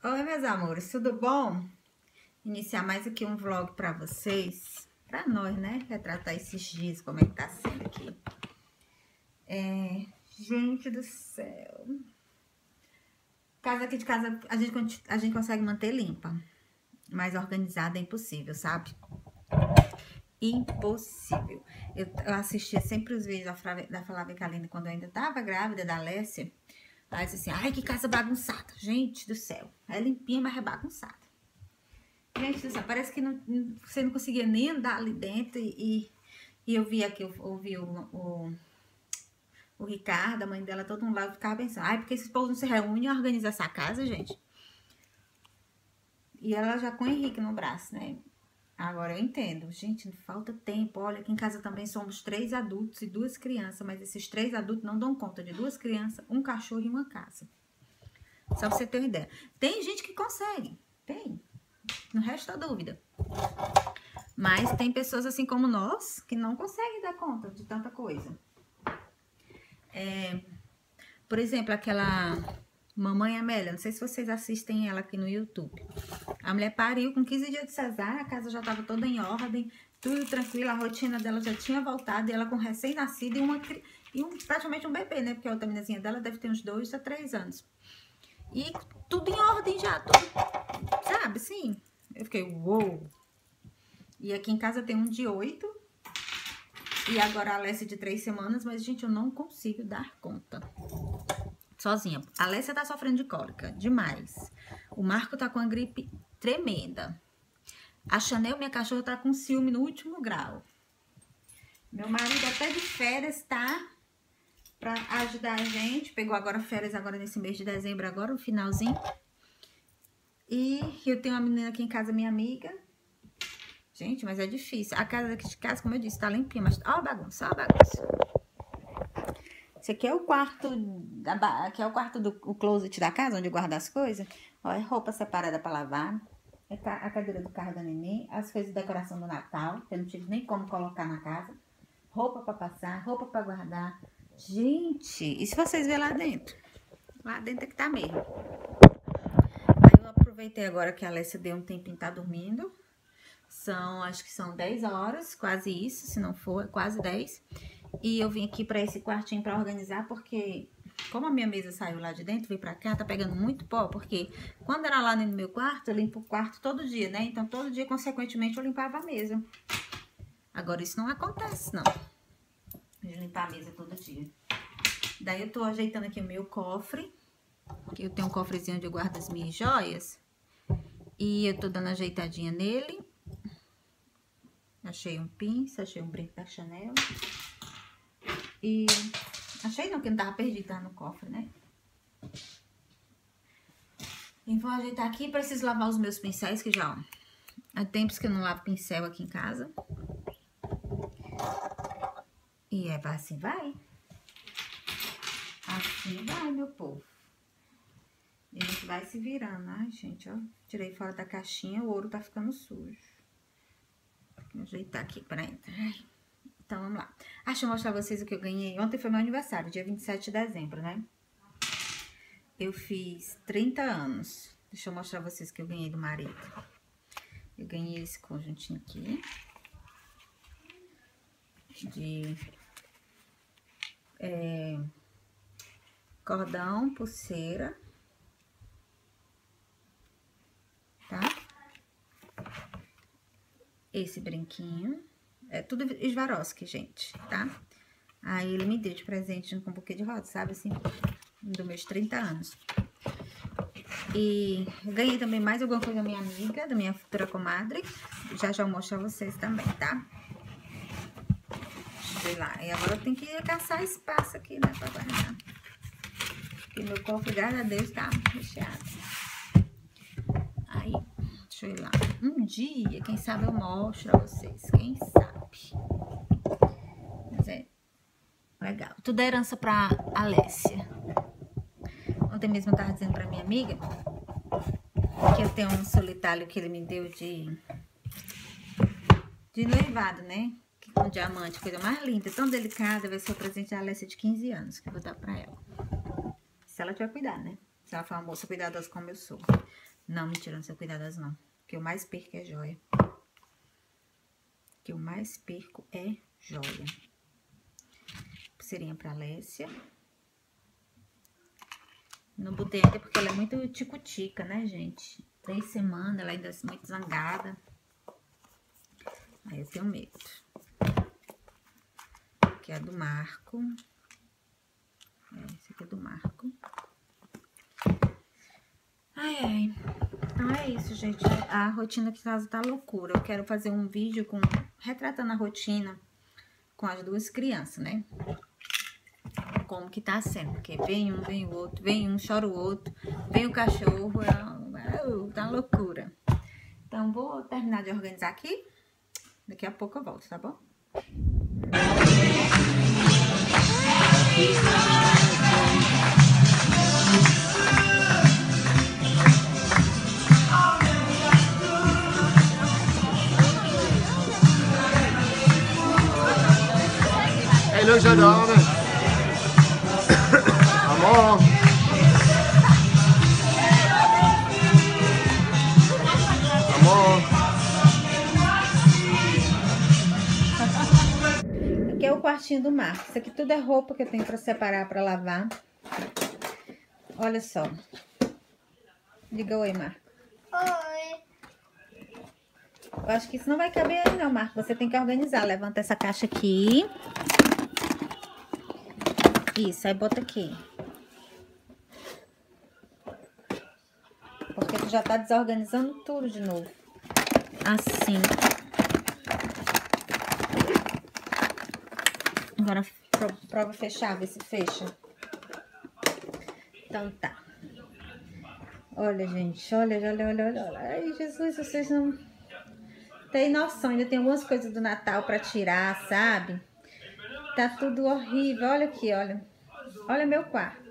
Oi, meus amores, tudo bom? Iniciar mais aqui um vlog pra vocês, pra nós, né? Retratar esses dias, como é que tá sendo aqui. Gente do céu. Casa aqui de casa, a gente consegue manter limpa, mas organizada é impossível, sabe? Impossível. Eu assistia sempre os vídeos da Flávia Kalina quando eu ainda tava grávida, da Alessia. Ela disse assim, ai, que casa bagunçada. Gente do céu. É limpinha, mas é bagunçada. Gente do céu, parece que você não conseguia nem andar ali dentro. E eu vi aqui, eu ouvi o Ricardo, a mãe dela, todo mundo lá, eu ficava pensando, ai, porque esses povos não se reúnem e organizam essa casa, gente. E ela já com o Henrique no braço, né? Agora eu entendo, gente, falta tempo. Olha, aqui em casa também somos 3 adultos e 2 crianças, mas esses 3 adultos não dão conta de 2 crianças, um cachorro e uma casa. Só pra você ter uma ideia. Tem gente que consegue, tem, não resta dúvida. Mas tem pessoas assim como nós que não conseguem dar conta de tanta coisa. Por exemplo, aquela Mamãe Amélia, não sei se vocês assistem ela aqui no YouTube. A mulher pariu com 15 dias de cesárea, a casa já estava toda em ordem, tudo tranquilo, a rotina dela já tinha voltado, e ela com recém-nascido e praticamente um bebê, né? Porque a outra meninazinha dela deve ter uns 2 a 3 anos. E tudo em ordem já, tudo, sabe, assim? Eu fiquei, uou! E aqui em casa tem um de 8 e agora a Alessia de 3 semanas, mas, gente, eu não consigo dar conta. Sozinha. A Alessia tá sofrendo de cólica, demais. O Marco tá com uma gripe tremenda. A Chanel, minha cachorra, tá com ciúme no último grau. Meu marido até de férias tá pra ajudar a gente. Pegou agora férias agora nesse mês de dezembro, agora no finalzinho. E eu tenho uma menina aqui em casa, minha amiga. Gente, mas é difícil. A casa daqui de casa, como eu disse, tá limpinha, mas ó a bagunça, ó a bagunça. Esse aqui é o quarto aqui é o quarto do closet da casa, onde eu guardo as coisas. Ó, é roupa separada pra lavar. É a cadeira do carro da neném. As coisas de decoração do Natal, que eu não tive nem como colocar na casa. Roupa pra passar, roupa pra guardar. Gente, e se vocês verem lá dentro? Lá dentro é que tá mesmo. Aí eu aproveitei agora que a Alessia deu um tempinho, tá dormindo. Acho que são 10 horas, quase isso, se não for, quase 10. E eu vim aqui pra esse quartinho pra organizar, porque como a minha mesa saiu lá de dentro, veio pra cá, tá pegando muito pó, porque quando era lá no meu quarto, eu limpo o quarto todo dia, né? Então, todo dia, consequentemente, eu limpava a mesa. Agora, isso não acontece, não. De limpar a mesa todo dia. Daí, eu tô ajeitando aqui o meu cofre, que eu tenho um cofrezinho onde eu guardo as minhas joias. E eu tô dando ajeitadinha nele. Achei um pince, achei um brinco da Chanel. E achei não, que não tava perdido, tava no cofre, né? E vou ajeitar aqui, preciso lavar os meus pincéis, que já, ó, há tempos que eu não lavo pincel aqui em casa. E assim vai. Assim vai, meu povo. E a gente vai se virando. Ai, gente, ó, tirei fora da caixinha, o ouro tá ficando sujo. Vou ajeitar aqui pra entrar. Então, vamos lá. Deixa eu mostrar pra vocês o que eu ganhei. Ontem foi meu aniversário, dia 27 de dezembro, né? Eu fiz 30 anos. Deixa eu mostrar pra vocês o que eu ganhei do marido. Eu ganhei esse conjuntinho aqui. De cordão, pulseira. Tá? Esse brinquinho. É tudo Swarovski, gente, tá? Aí ele me deu de presente junto com um buquê de rosa, sabe assim? Dos meus 30 anos. E ganhei também mais alguma coisa da minha amiga, da minha futura comadre. Já eu mostro a vocês também, tá? Sei lá. E agora eu tenho que caçar espaço aqui, né? Pra guardar. Porque meu cofre, graças a Deus, tá recheado. Aí, deixa eu ir lá. Um dia, quem sabe eu mostro a vocês. Quem sabe? Mas é legal. Tudo é herança pra Alessia. Ontem mesmo eu tava dizendo pra minha amiga que eu tenho um solitário que ele me deu de noivado, né? Com diamante, coisa mais linda, tão delicada. Vai ser o presente da Alessia de 15 anos que eu vou dar pra ela. Se ela tiver cuidado, né? Se ela for uma moça cuidadosa como eu sou. Não, mentira, não sou cuidadosa não. O que eu mais perco é joia. O que eu mais perco é joia. Pulseirinha pra Lécia. Não botei ainda porque ela é muito tico-tica, né, gente? 3 semanas, ela ainda é muito zangada. Aí eu tenho medo. Aqui é do Marco. Esse aqui é do Marco. Ai, ai. Então é isso, gente. A rotina aqui em casa tá loucura. Eu quero fazer um vídeo retratando a rotina com as 2 crianças, né? Como que tá sendo. Porque vem um, vem o outro. Vem um, chora o outro. Vem o cachorro. Tá loucura. Então, vou terminar de organizar aqui. Daqui a pouco eu volto, tá bom? Hey, look at that. Amor. Amor. Aqui é o quartinho do Marco. Isso aqui tudo é roupa que eu tenho pra separar, pra lavar. Olha só. Diga oi, Marco. Oi. Eu acho que isso não vai caber aí não, Marco. Você tem que organizar. Levanta essa caixa aqui. Isso, aí bota aqui. Porque tu já tá desorganizando tudo de novo. Assim. Agora prova fechar, ver se fecha. Então tá. Olha, gente. Olha. Ai, Jesus, vocês não tem noção. Ainda tem algumas coisas do Natal pra tirar, sabe? Tá tudo horrível. Olha aqui, olha. Olha meu quarto.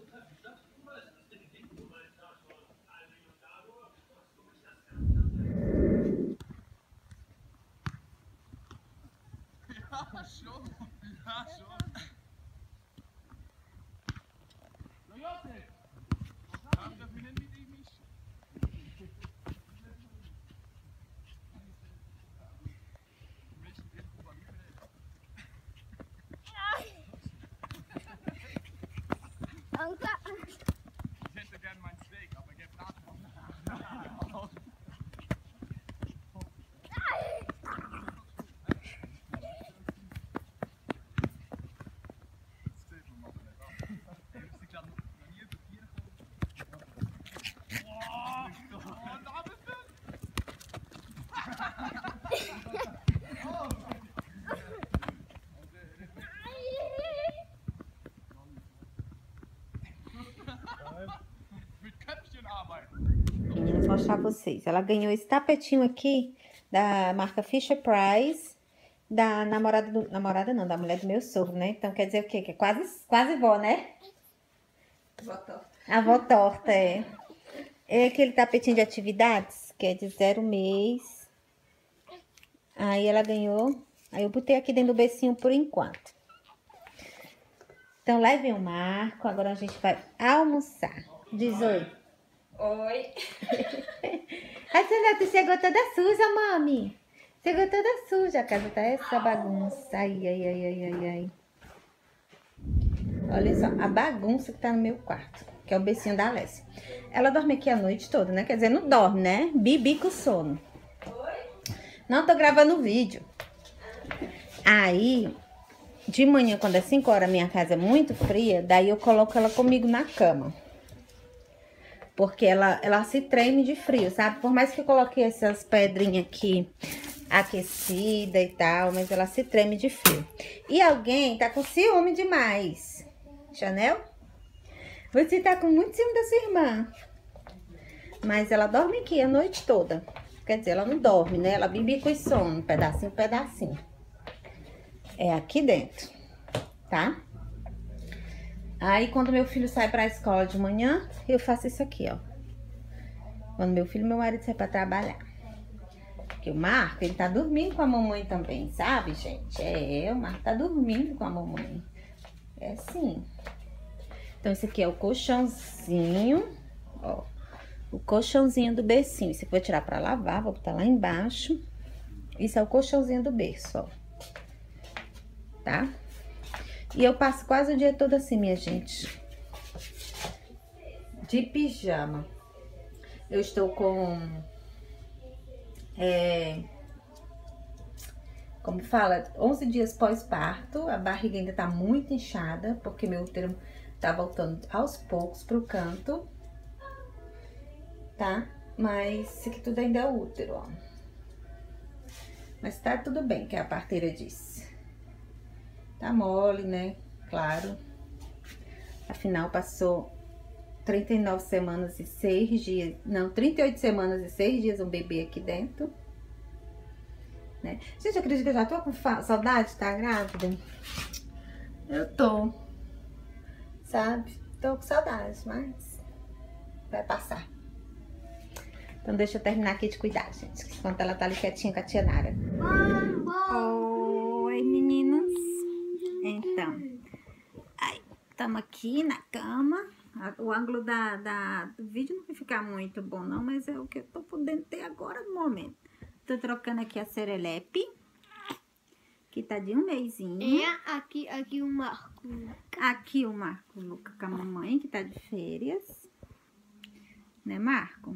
Ich hätte gern mein Steak, aber gib nachher. Meninas, vou mostrar pra vocês. Ela ganhou esse tapetinho aqui da marca Fisher Price, da namorada do... Namorada não, da mulher do meu sogro, né? Então quer dizer o quê? Que é quase vó, né? Vó torta. A vó torta, é. É aquele tapetinho de atividades, que é de 0 mês. Aí ela ganhou. Aí eu botei aqui dentro do becinho por enquanto. Então lá vem o Marco. Agora a gente vai almoçar. Diz oi. Oi. A Sonata chegou toda suja, mami. Chegou toda suja. A casa tá essa bagunça. Ai. Olha só, a bagunça que tá no meu quarto. Que é o becinho da Alessia. Ela dorme aqui a noite toda, né? Quer dizer, não dorme, né? Bibi com sono. Não tô gravando vídeo. Aí, de manhã, quando é 5 horas, minha casa é muito fria. Daí eu coloco ela comigo na cama. Porque ela se treme de frio, sabe? Por mais que eu coloquei essas pedrinhas aqui aquecida e tal, mas ela se treme de frio. E alguém tá com ciúme demais. Chanel? Você tá com muito ciúme da sua irmã. Mas ela dorme aqui a noite toda. Quer dizer, ela não dorme, né? Ela vive com sono, pedacinho. É aqui dentro, tá? Aí, quando meu filho sai pra escola de manhã, eu faço isso aqui, ó. Quando meu filho e meu marido saem pra trabalhar. Porque o Marco, ele tá dormindo com a mamãe também, sabe, gente? O Marco tá dormindo com a mamãe. É assim. Então, esse aqui é o colchãozinho, ó. O colchãozinho do bercinho. Esse aqui eu vou tirar pra lavar, vou botar lá embaixo. Isso é o colchãozinho do berço, ó. Tá? E eu passo quase o dia todo assim, minha gente. De pijama. Eu estou com... como fala, 11 dias pós-parto. A barriga ainda tá muito inchada, porque meu útero tá voltando aos poucos pro canto. Tá? Mas isso aqui tudo ainda é útero, ó. Mas tá tudo bem, que a parteira disse. Tá mole, né? Claro. Afinal, passou 39 semanas e 6 dias... Não, 38 semanas e 6 dias um bebê aqui dentro. Né? Gente, acredito que eu já tô com saudade de estar grávida. Eu tô. Sabe? Tô com saudade, mas vai passar. Então, deixa eu terminar aqui de cuidar, gente. Enquanto ela tá ali quietinha com a tia Nara. Oi, meninos. Então, estamos aqui na cama. O ângulo do vídeo não vai ficar muito bom, não. Mas é o que eu tô podendo ter agora no momento. Tô trocando aqui a Serelepe. Que tá de um mesinho. Aqui o Marco. Aqui o Marco Luca com a mamãe, que tá de férias. Né, Marco?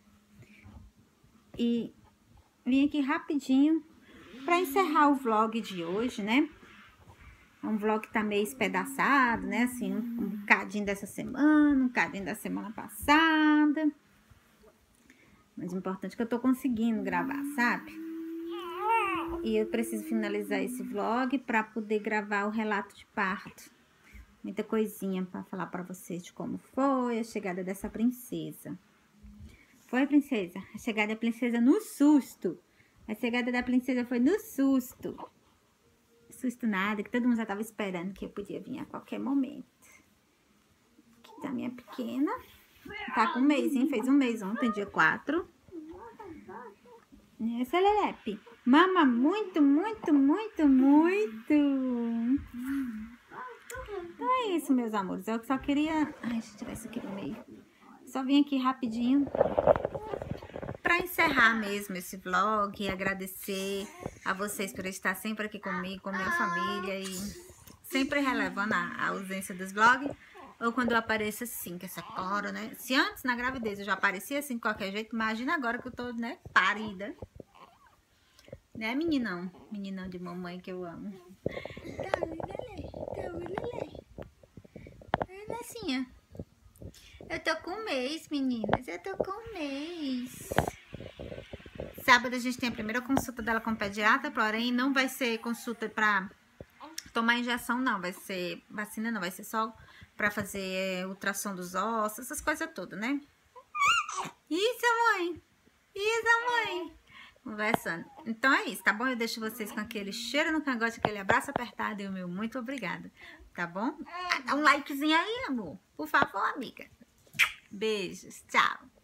E vim aqui rapidinho pra encerrar o vlog de hoje, né? É um vlog que tá meio espedaçado, né? Assim, um bocadinho dessa semana, um bocadinho da semana passada. Mas o importante é que eu tô conseguindo gravar, sabe? E eu preciso finalizar esse vlog pra poder gravar o relato de parto. Muita coisinha pra falar pra vocês de como foi a chegada dessa princesa. Foi, princesa? A chegada da princesa no susto. A chegada da princesa foi no susto. Susto nada, que todo mundo já tava esperando que eu podia vir a qualquer momento. Aqui tá a minha pequena. Tá com um mêsinho, fez um mês ontem, dia 4. Essa Lelepe. Mama muito, muito, muito, muito. Então é isso, meus amores. Eu só queria... Ai, deixa eu tirar isso aqui do meio. Só vim aqui rapidinho para encerrar mesmo esse vlog e agradecer a vocês por estar sempre aqui comigo, com a minha família e sempre relevando a ausência dos vlogs ou quando eu apareço assim, com essa cora, né? Se antes na gravidez eu já aparecia assim de qualquer jeito, imagina agora que eu tô, né, parida. Né, meninão? Meninão de mamãe que eu amo. Assim, eu tô com um mês, meninas. Eu tô com um mês. Sábado a gente tem a primeira consulta dela com o pediatra, porém não vai ser consulta pra tomar injeção, não. Vai ser vacina, não. Vai ser só pra fazer ultrassom dos ossos, essas coisas todas, né? Isso, mãe. Isso, mãe. Conversando. Então é isso, tá bom? Eu deixo vocês com aquele cheiro no cangote, aquele abraço apertado e o meu muito obrigada. Tá bom? Dá um likezinho aí, amor. Por favor, amiga. Beijos. Tchau.